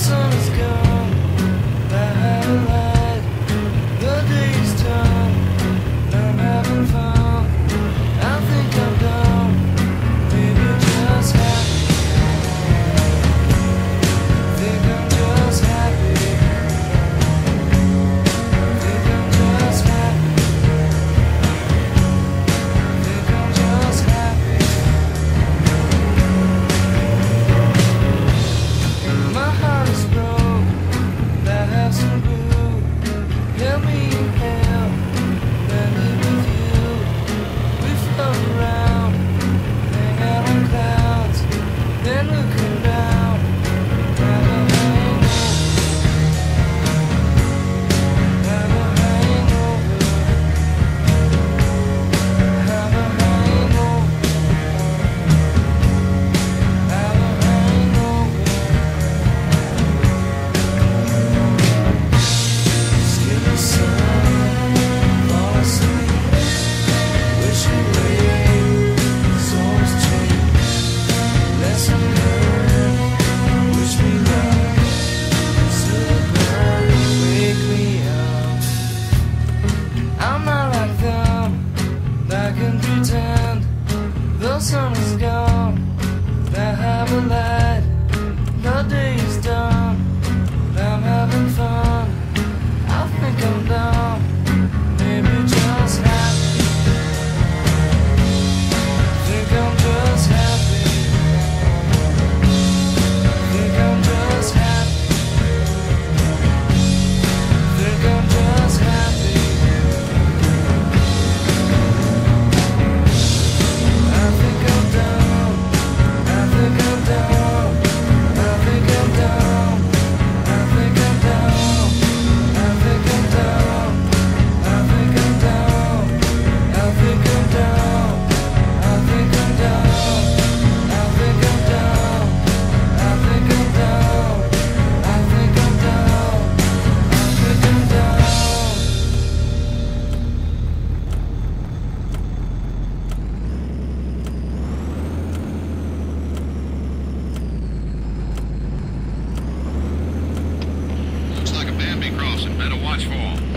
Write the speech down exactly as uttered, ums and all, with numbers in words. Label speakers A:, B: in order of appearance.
A: sun is gone, I have a light. The day's done, I'm having fun. I think I'm done, maybe just happy. Think I'm just happy. Think I'm just happy. Think I'm just happy. My heart is broke, I have some glue. Help me inhale, land it with you. We float around, hang out on clouds, then look around, have a hangover, have a hangover, have a hangover, have a hangover. Skin the sun, fall asleep, wishing away, souls change, lesson learned, wish me luck, still burn, wake me up. I'm not like them, I can pretend, the sun is gone, I have a light, the day is done, I'm having fun. I think I'm done, maybe just happy. Think I'm just happy. Think I'm just happy. Think I'm just happy. I think I'm done. I think I'm done. I think I'm done. I think I'm done. I think I'm done. I think I'm done. I think I'm done. I think I'm done. I think I'm done. I think I'm done. I think I'm done. I think I'm done.
B: Looks like a Bambi crossing. Better watch for 'em.